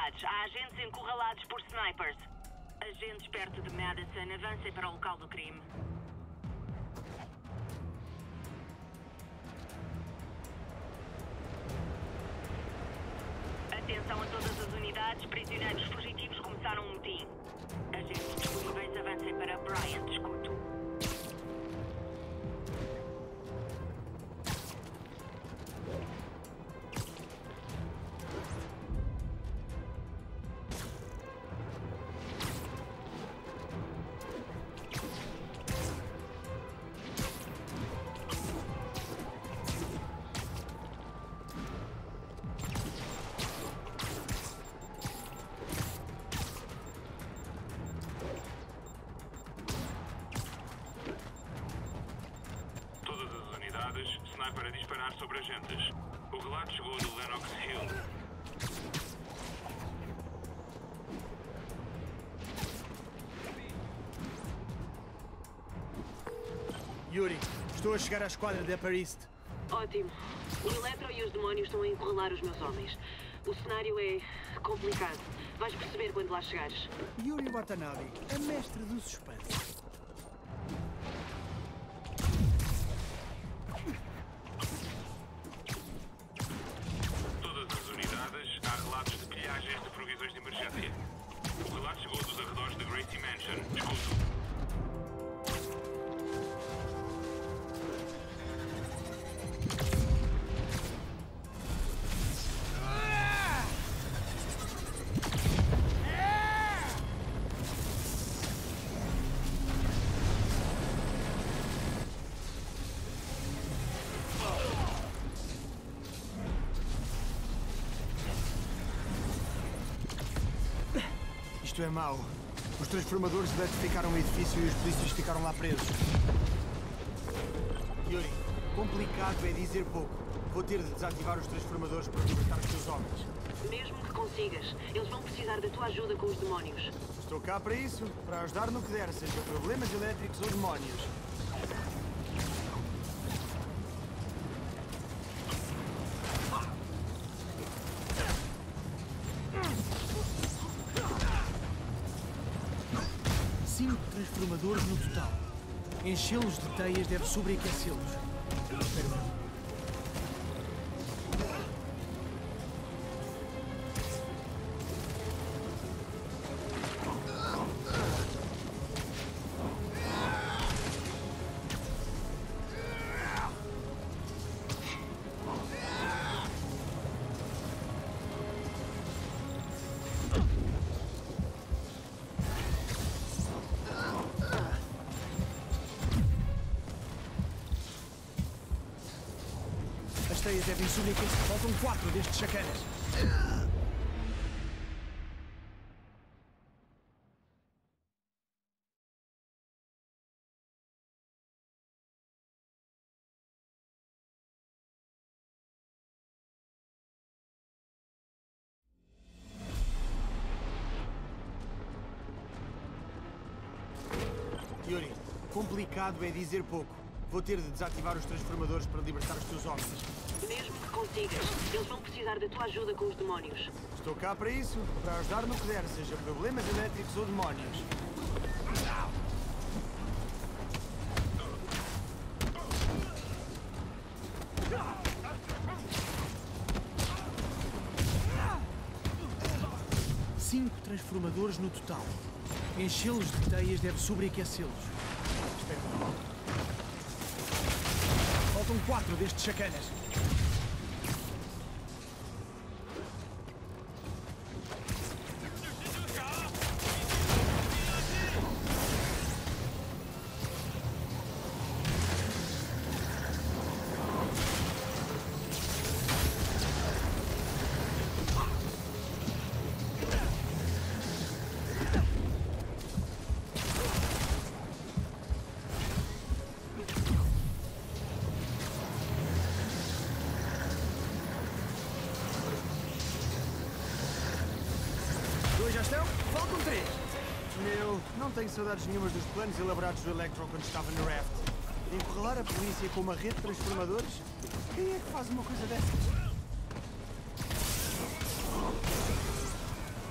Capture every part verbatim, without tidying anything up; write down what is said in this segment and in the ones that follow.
unidades. Há agentes encurralados por snipers. Agentes perto de Madison, avancem para o local do crime. Atenção a todas as unidades. Prisioneiros fugitivos começaram um motim. Agentes disponíveis, avancem para Bryant, escuto. Sniper a disparar sobre agentes. O relato chegou do Lenox Hill. Yuri, estou a chegar à esquadra de Upper East. Ótimo. O Electro e os demónios estão a encurralar os meus homens. O cenário é complicado. Vais perceber quando lá chegares. Yuri Watanabe, a mestre do suspense. Isto é mau. Os transformadores eletrificaram o edifício e os polícias ficaram lá presos. Yuri, complicado é dizer pouco. Vou ter de desativar os transformadores para libertar os teus homens. Mesmo que consigas, eles vão precisar da tua ajuda com os demónios. Estou cá para isso, para ajudar no que der, seja problemas elétricos ou demónios. Cinco transformadores no total. Enchê-los de teias deve sobreaquecê-los. Espero. As teias devem sobreaquecer. Faltam quatro destes chacanas. Yuri, complicado é dizer pouco. Vou ter de desativar os transformadores para libertar os teus homens. Mesmo que consigas, eles vão precisar da tua ajuda com os demónios. Estou cá para isso, para ajudar no que der, seja problemas elétricos ou demónios. Cinco transformadores no total. Enchê-los de teias deve sobreaquecê-los. Espero. Faltam quatro destes chacanas. Já estão? Faltam três. Meu, não tenho saudades nenhumas dos planos elaborados do Electro quando estava no Raft. Encurralar a polícia com uma rede de transformadores? Quem é que faz uma coisa dessas?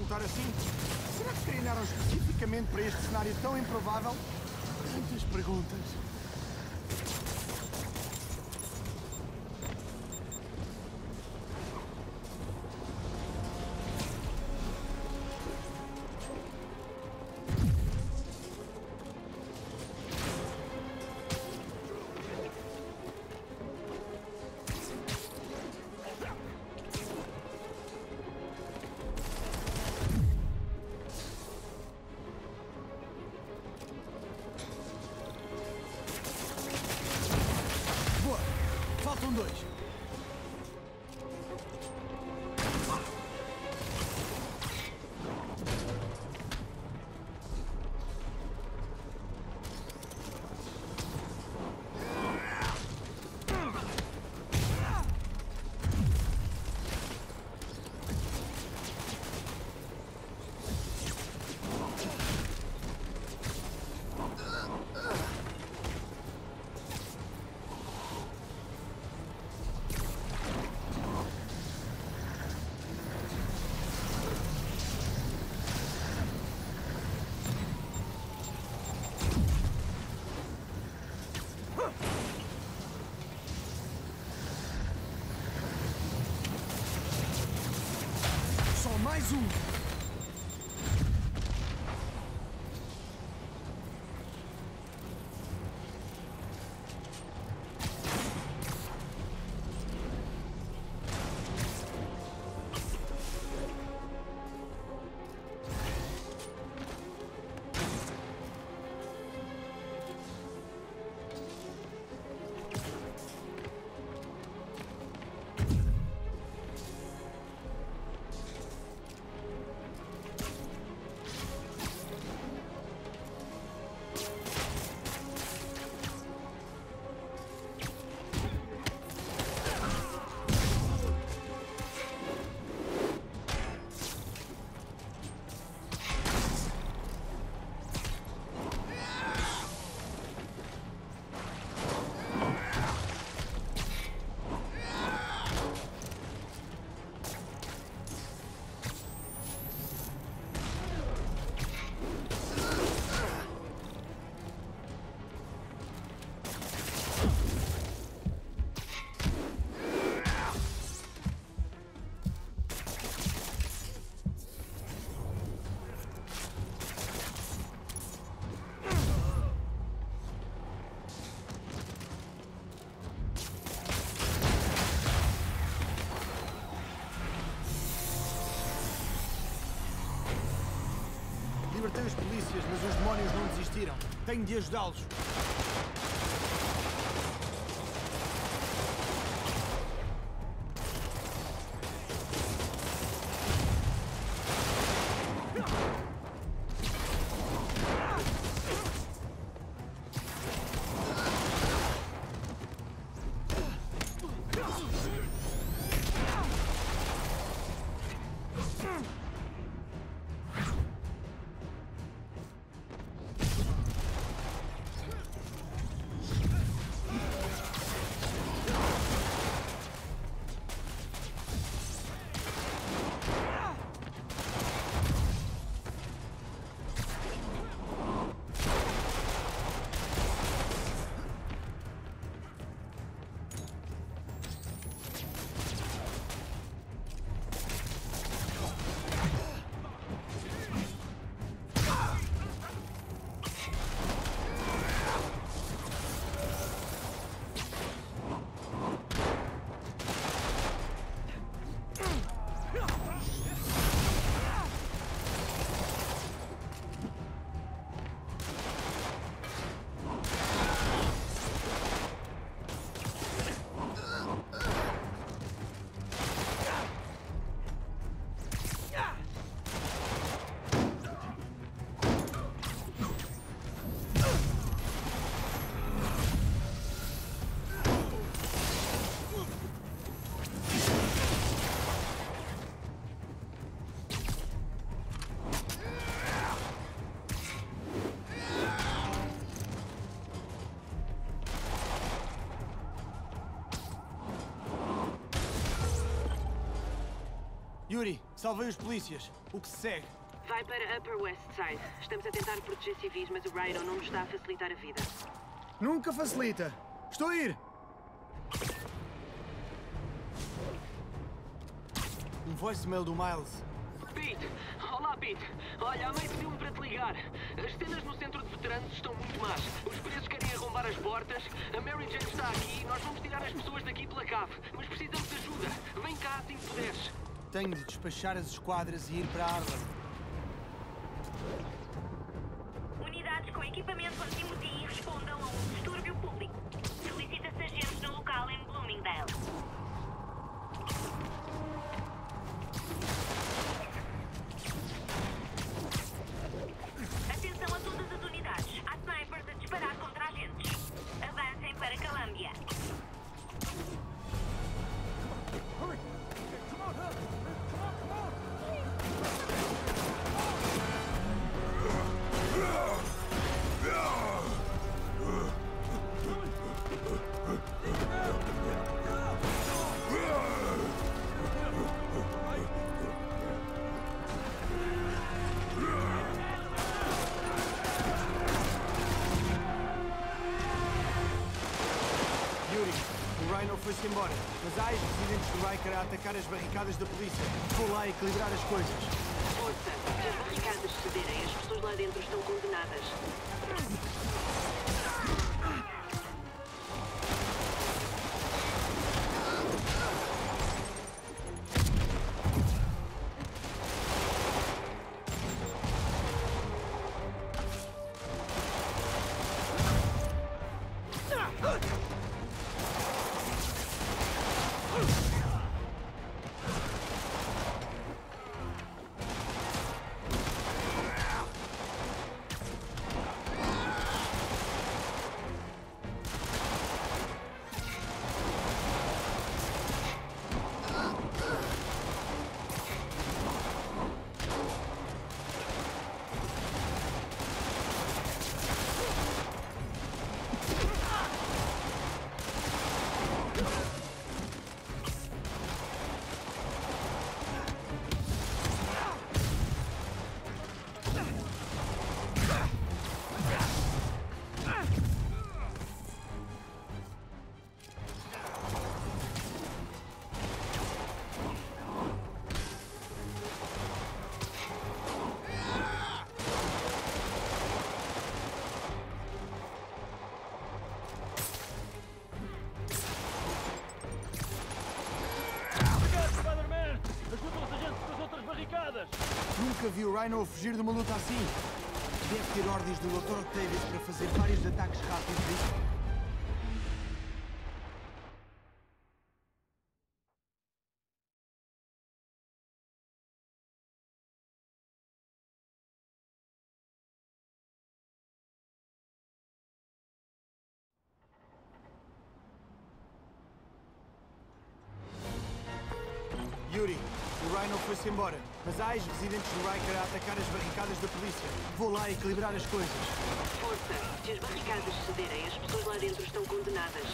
perguntar assim? Será que treinaram especificamente para este cenário tão improvável? Muitas perguntas. Faltam dois. Mais um! Libertei os polícias, mas os demónios não desistiram. Tenho de ajudá-los. Yuri, salvei os polícias. O que se segue? Vai para Upper West Side. Estamos a tentar proteger civis, mas o Rhino não nos está a facilitar a vida. Nunca facilita. Estou a ir! Um voicemail do Miles. Pete! Olá, Pete! Olha, a mãe pediu-me para te ligar. As cenas no centro de veteranos estão muito más. Os presos querem arrombar as portas. A Mary Jane está aqui e nós vamos tirar as pessoas daqui pela cave. Mas precisamos de ajuda. Vem cá assim que puderes. Tenho de despachar as esquadras e ir para Harlem. Unidades com equipamento anti-motim respondam a um distúrbio público. Solicita-se agentes no local em Bloomingdale. Atenção a todas as unidades. Há snipers a disparar contra agentes. Avancem para Columbia. Foi-se embora, mas há ex-residentes do Riker a atacar as barricadas da polícia. Vou lá equilibrar as coisas. Força! Se as barricadas cederem, as pessoas lá dentro estão condenadas. Nunca vi o Rhino a fugir de uma luta assim. Deve ter ordens do doutor Octavius para fazer vários ataques rápidos. Yuri, o Rhino foi-se embora, mas há ex-residentes do Riker a atacar as barricadas da polícia. Vou lá equilibrar as coisas. Força! Se as barricadas cederem, as pessoas lá dentro estão condenadas.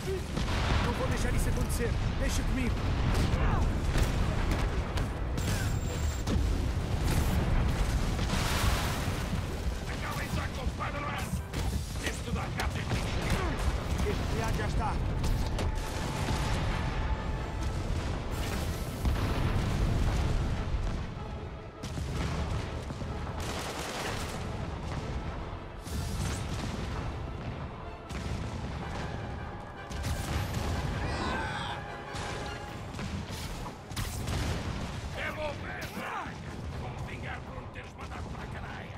Não vou deixar isso acontecer. Deixa comigo. Acabem já com o Spider-Man! Temos tudo a cabo deste. Este telhado já está. É bom ver! Vamos vingar por não teres mandado para a canaia!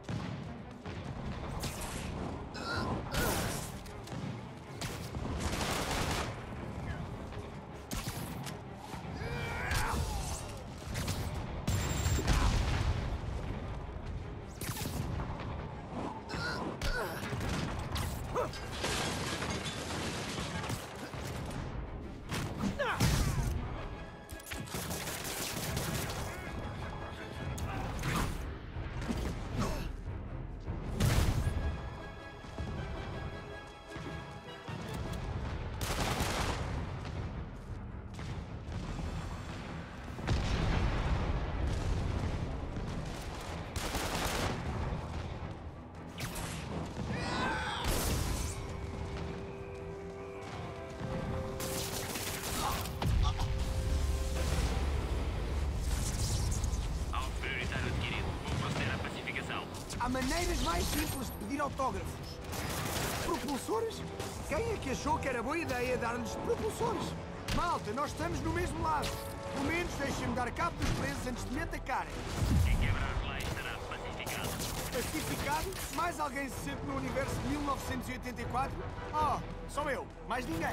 Alvo prioritário adquirido. Vou proceder à pacificação. Há maneiras mais simples de pedir autógrafos. Propulsores? Quem é que achou que era boa ideia dar-lhes propulsores? Malta, nós estamos no mesmo lado. Pelo menos deixem-me dar cabo dos presos antes de me atacarem. Quem quebrar as leis será pacificado. Pacificado? Mais alguém se sente no universo de mil novecentos e oitenta e quatro? Oh, sou eu. Mais ninguém.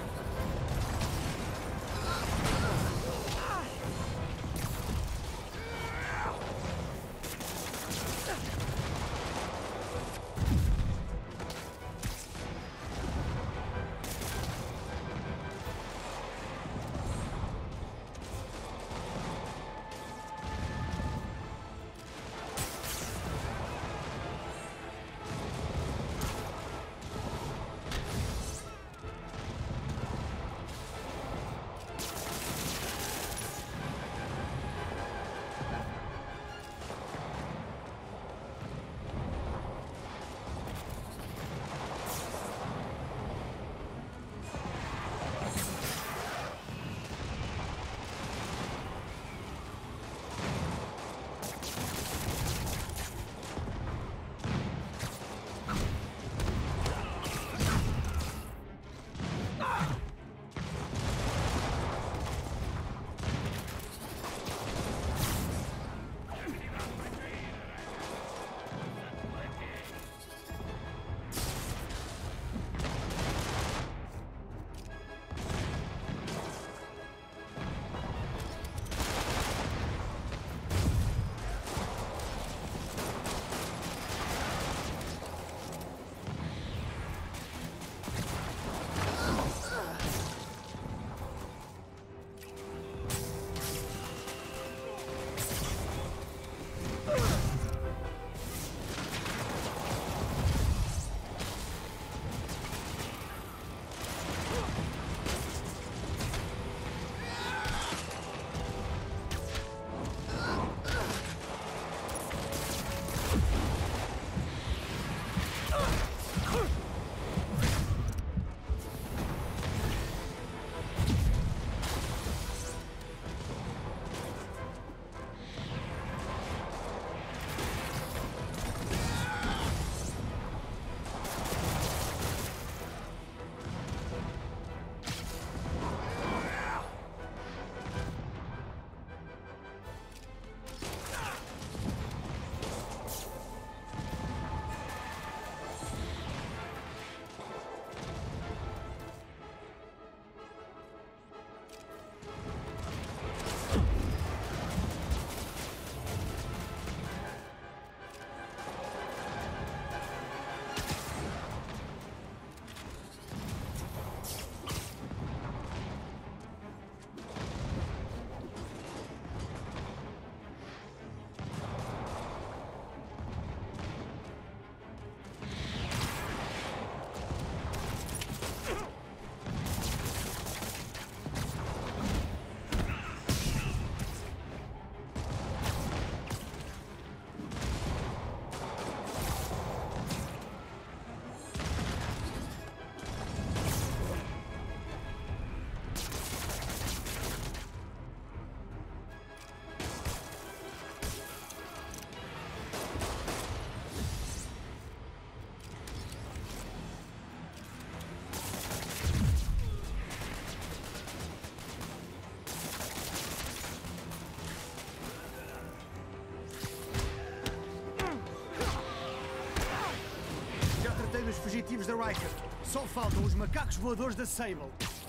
os fugitivos da Riker. Só faltam os macacos voadores da Sable.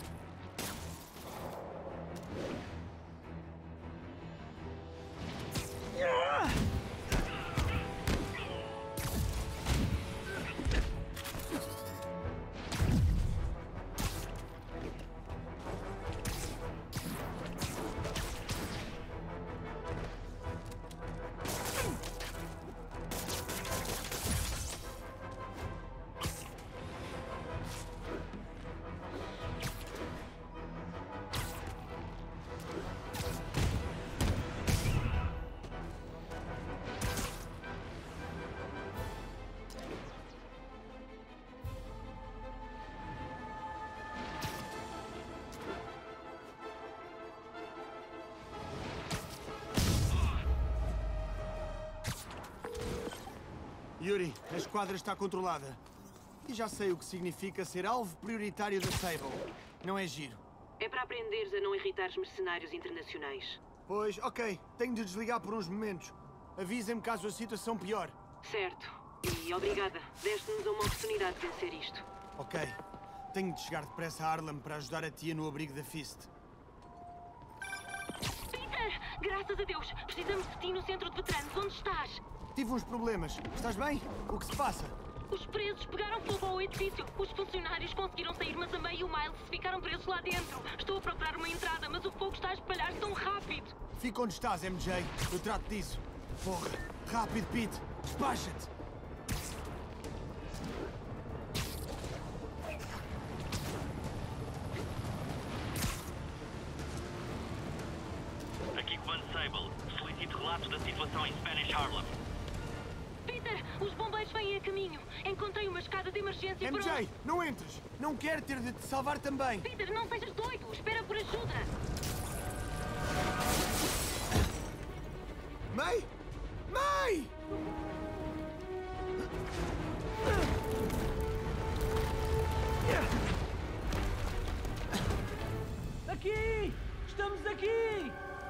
Yuri, a esquadra está controlada. E já sei o que significa ser alvo prioritário da Sable. Não é giro. É para aprenderes a não irritar os mercenários internacionais. Pois, ok. Tenho de desligar por uns momentos. Avisem-me caso a situação piore. Certo. E obrigada. Deste-nos uma oportunidade de vencer isto. Ok. Tenho de chegar depressa a Harlem para ajudar a tia no abrigo da Fist. Peter! Graças a Deus! Precisamos de ti no centro de veteranos. Onde estás? Tive uns problemas. Estás bem? O que se passa? Os presos pegaram fogo ao edifício. Os funcionários conseguiram sair, mas a May e o Miles ficaram presos lá dentro. Estou a procurar uma entrada, mas o fogo está a espalhar-se tão rápido. Fica onde estás, M J. Eu trato disso. Porra. Rápido, Pete. Despacha-te. Aqui Comando Sable. Solicito relatos da situação em Spanish Harlem. Peter, os bombeiros vêm a caminho. Encontrei uma escada de emergência M J, para... não entres. Não quero ter de te salvar também. Peter, não sejas doido. Espera por ajuda. May? May! Aqui! Estamos aqui!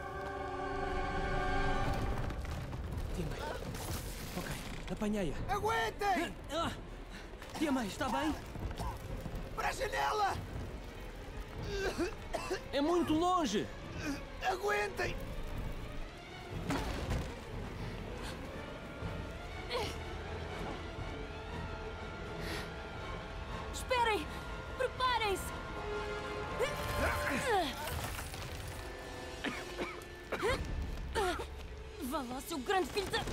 Tia May. Ok, apanhei-a. Aguentem! Ah, Tia May, está bem? Para a janela! É muito longe! Aguentem! Esperem! Preparem-se! Vá lá, seu grande filho da...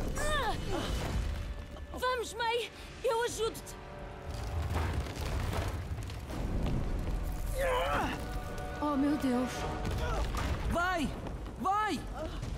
Vamos, May! Eu ajudo-te! Oh, meu Deus! Vai! Vai!